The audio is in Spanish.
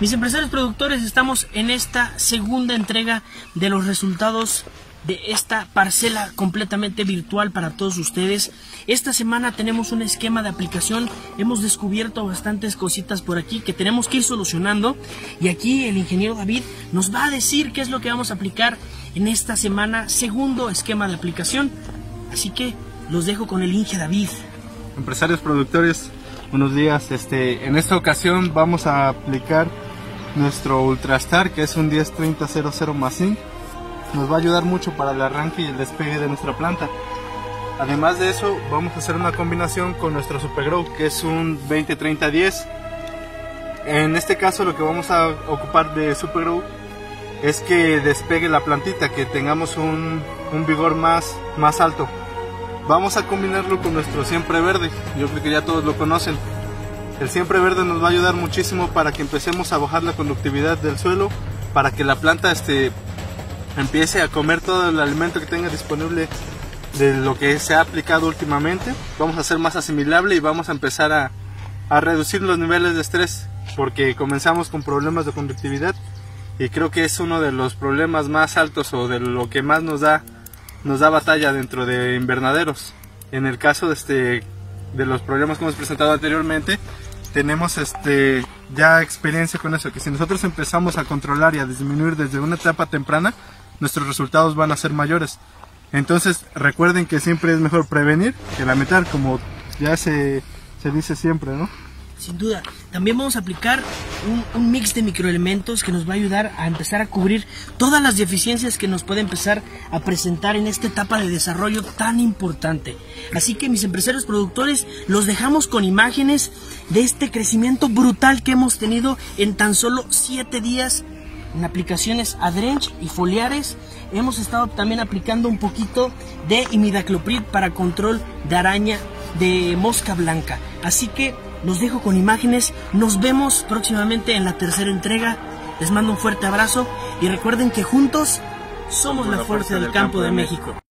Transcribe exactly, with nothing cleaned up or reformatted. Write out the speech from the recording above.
Mis empresarios productores, estamos en esta segunda entrega de los resultados de esta parcela completamente virtual para todos ustedes. Esta semana tenemos un esquema de aplicación, hemos descubierto bastantes cositas por aquí que tenemos que ir solucionando, y aquí el ingeniero David nos va a decir qué es lo que vamos a aplicar en esta semana, segundo esquema de aplicación. Así que los dejo con el Inge David. Empresarios productores, buenos días. Este, en esta ocasión vamos a aplicar nuestro Ultrastar, que es un diez treinta cero cero más zinc. Nos va a ayudar mucho para el arranque y el despegue de nuestra planta. Además de eso, vamos a hacer una combinación con nuestro Supergrow, que es un veinte treinta diez. En este caso lo que vamos a ocupar de Supergrow es que despegue la plantita, que tengamos un, un vigor más, más alto. Vamos a combinarlo con nuestro Siempre Verde, yo creo que ya todos lo conocen. El Siempre Verde nos va a ayudar muchísimo para que empecemos a bajar la conductividad del suelo, para que la planta este, empiece a comer todo el alimento que tenga disponible de lo que se ha aplicado últimamente. Vamos a hacer más asimilable y vamos a empezar a, a reducir los niveles de estrés, porque comenzamos con problemas de conductividad y creo que es uno de los problemas más altos o de lo que más nos da, nos da batalla dentro de invernaderos. En el caso de, este, de los problemas que hemos presentado anteriormente, tenemos este, ya experiencia con eso, que si nosotros empezamos a controlar y a disminuir desde una etapa temprana, nuestros resultados van a ser mayores. Entonces recuerden que siempre es mejor prevenir que lamentar, como ya se, se dice siempre, ¿no? Sin duda. También vamos a aplicar un, un mix de microelementos que nos va a ayudar a empezar a cubrir todas las deficiencias que nos puede empezar a presentar en esta etapa de desarrollo tan importante. Así que, mis empresarios productores, los dejamos con imágenes de este crecimiento brutal que hemos tenido en tan solo siete días en aplicaciones Adrench y foliares. Hemos estado también aplicando un poquito de imidacloprid para control de araña, de mosca blanca. Así que los dejo con imágenes. Nos vemos próximamente en la tercera entrega. Les mando un fuerte abrazo y recuerden que juntos somos la fuerza del campo de México.